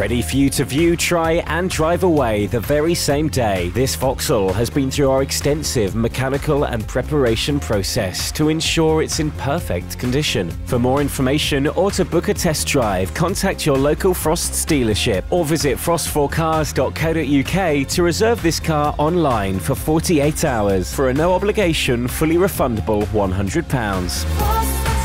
Ready for you to view, try and drive away the very same day. This Vauxhall has been through our extensive mechanical and preparation process to ensure it's in perfect condition. For more information or to book a test drive, contact your local Frosts dealership or visit Frosts4Cars.co.uk to reserve this car online for 48 hours for a no obligation, fully refundable £100.